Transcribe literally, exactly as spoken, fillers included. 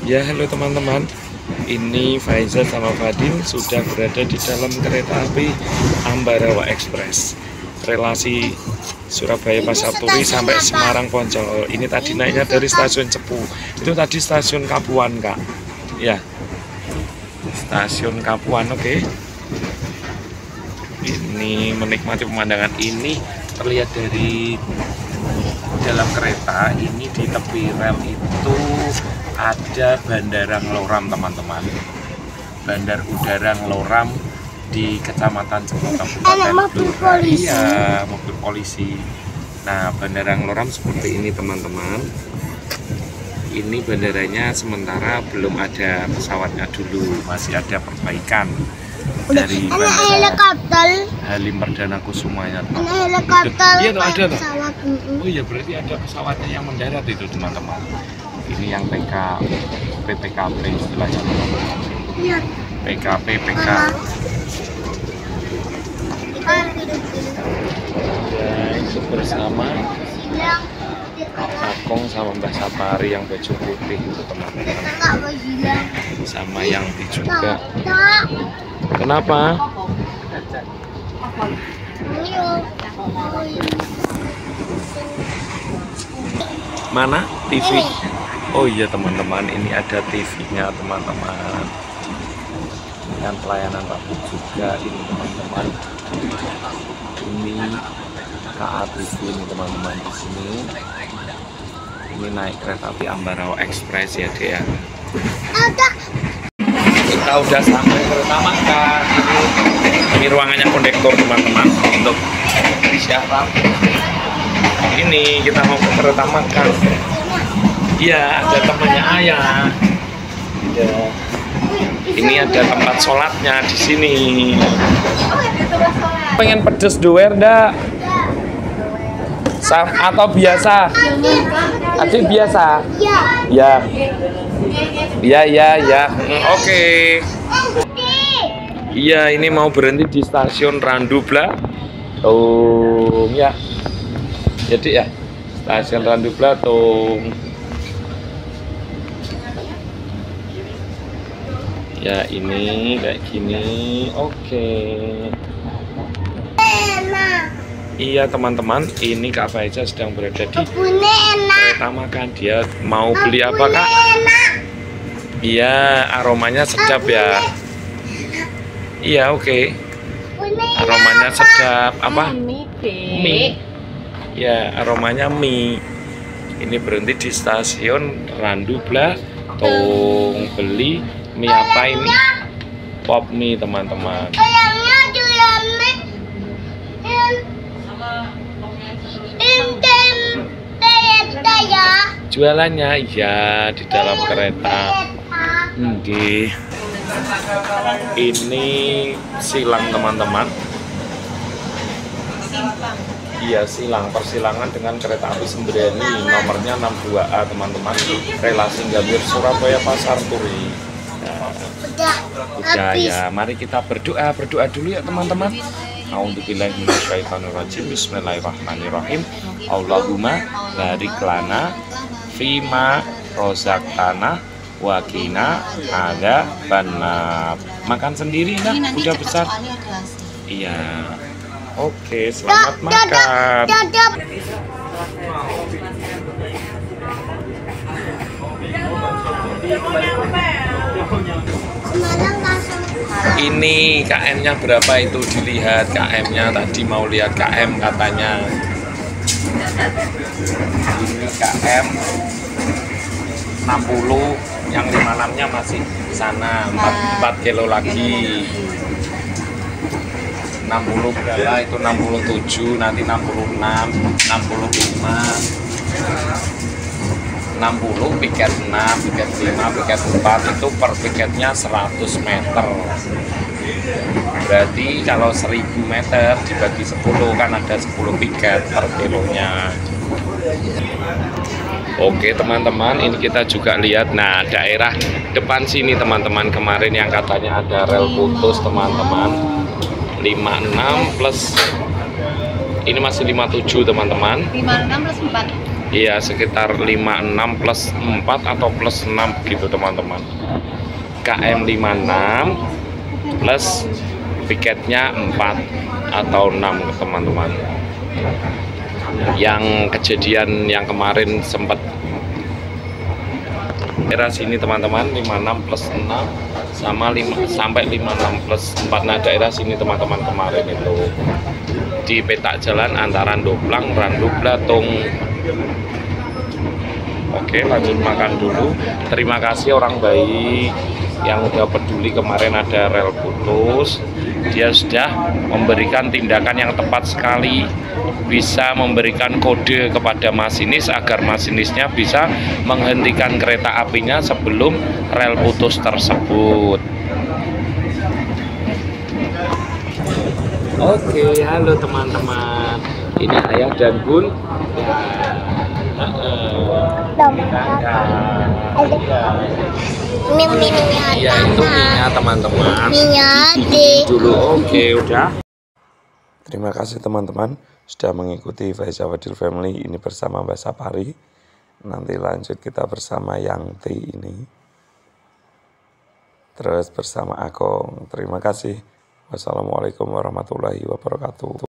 Ya, halo teman-teman. Ini Faiza sama Fadil sudah berada di dalam kereta api Ambarawa Express. Relasi Surabaya Pasar Turi sampai Semarang Poncol. Ini tadi naiknya dari stasiun Cepu. Itu tadi stasiun Kapuan, Kak. Ya. Stasiun Kapuan, oke. Okay. Ini menikmati pemandangan ini terlihat dari dalam kereta. Ini di tepi rel itu ada Bandara Ngloram, teman-teman. Bandar Udara Ngloram di Kecamatan Cepu, Kabupaten Blora. Iya, mobil polisi. Nah, Bandara Ngloram seperti ini, teman-teman. Ini bandaranya sementara belum ada pesawatnya dulu, masih ada perbaikan dari Bandara Halim Perdana Kusumanya. Iya, tuh ada tuh. Oh iya, berarti ada pesawatnya yang mendarat itu, teman-teman. Ini yang P K P P K P istilahnya, teman-teman. P K P P K. Ya, bersama Akong sama Mbak Sapari yang baju putih itu, teman-teman. Sama yang di juga. Kenapa? Mana T V? Oh iya, teman-teman, ini ada T V-nya, teman-teman. Dengan pelayanan rapi juga ini, teman-teman. Ini K A T V ini, teman-teman, di sini. Ini naik kereta api Ambarawa Express ya, Dek ya. Kita udah sampai kereta makan. Ini, ini ruangannya kondektor, teman-teman, untuk siapa? Ini kita mau ke kereta makan. Iya, ada temannya ayah. Ya. Ini ada tempat sholatnya di sini. Pengen pedes doer ndak? Atau biasa? Adik biasa? Ya. Ya, ya, ya. Hmm, oke. Okay. Iya, ini mau berhenti di stasiun Randu Blatung ya. Jadi ya, stasiun Randu Blatung. Ya, ini kayak gini. Oke. Iya, teman-teman, ini Kak Faiza sedang berada di kereta makan. Dia mau beli apa, Kak? Iya, aromanya sedap ya. Iya, oke. Okay. Aromanya sedap. Apa? Mie. Ya, aromanya mie. Ini berhenti di stasiun Randu Blatung. Beli mie apa ini? Pop mie, teman-teman. Jualannya ya di dalam kereta. Oke. Ini silang, teman-teman. Iya, silang, persilangan dengan kereta api Sembrani, nomornya enam dua A, teman-teman. Relasi Gambir Surabaya Pasar Turi. Nah, udah ya, mari kita berdoa, berdoa dulu ya, teman-teman. A'udzubillahi minasyaitonirrajim. Bismillahirrahmanirrahim. Allahumma barik lana fima rozaqtana wa qina adzabannar. Makan sendiri nah, udah besar. Iya. Oke, selamat makan. Ini K M-nya berapa itu dilihat. K M-nya tadi mau lihat K M katanya. Ini K M enam puluh, yang lima puluh enam-nya masih di sana, empat kilo lagi. enam puluh berapa itu, enam puluh tujuh, nanti enam puluh enam, enam puluh lima, enam puluh, piket enam, piket lima, piket empat, itu per piketnya seratus meter. Berarti kalau seribu meter dibagi sepuluh, kan ada sepuluh piket per kilonya. Oke, teman-teman, ini kita juga lihat. Nah, daerah depan sini, teman-teman, kemarin yang katanya ada rel putus, teman-teman. lima puluh enam plus ini masih lima puluh tujuh, teman-teman. lima puluh enam plus empat. Iya, sekitar lima puluh enam plus empat atau plus enam gitu teman-teman. K M lima puluh enam plus piketnya empat atau enam teman-teman. Yang kejadian yang kemarin sempat daerah sini teman-teman, lima puluh enam plus enam sama lima sampai lima puluh enam plus empat. Nah daerah sini teman-teman kemarin itu di petak jalan antara Ndoplang Randu Blatung. Oke, lanjut makan dulu. Terima kasih orang baik yang udah peduli. Kemarin ada rel putus, dia sudah memberikan tindakan yang tepat sekali, bisa memberikan kode kepada masinis agar masinisnya bisa menghentikan kereta apinya sebelum rel putus tersebut. Oke, halo teman-teman, ini Ayah dan Bun. Iya, itu minyak teman-teman. Minyak dulu. Oke, udah. Terima kasih teman-teman sudah mengikuti Faiza Fadil Family ini bersama Mbak Sapari. Nanti lanjut kita bersama Yang T ini. Terus bersama Akong. Terima kasih. Wassalamualaikum warahmatullahi wabarakatuh.